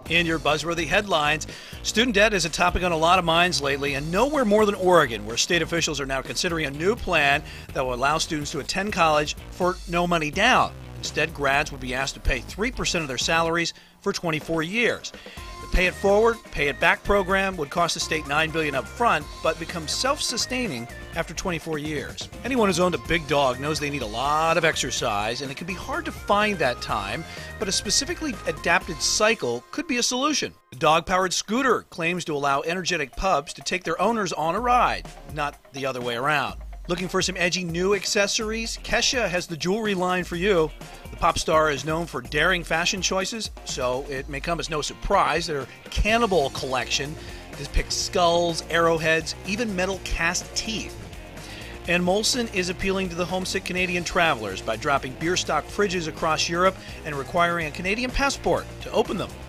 In your Buzzworthy headlines, student debt is a topic on a lot of minds lately, and nowhere more than Oregon, where state officials are now considering a new plan that will allow students to attend college for no money down. Instead, grads would be asked to pay 3% of their salaries for 24 years. The Pay It Forward, Pay It Back program would cost the state $9 billion up front, but becomes self-sustaining after 24 years. Anyone who's owned a big dog knows they need a lot of exercise, and it can be hard to find that time, but a specifically adapted cycle could be a solution. The dog-powered scooter claims to allow energetic pups to take their owners on a ride, not the other way around. Looking for some edgy new accessories? Kesha has the jewelry line for you. The pop star is known for daring fashion choices, so it may come as no surprise that her cannibal collection depicts skulls, arrowheads, even metal cast teeth. And Molson is appealing to the homesick Canadian travelers by dropping beer stock fridges across Europe and requiring a Canadian passport to open them.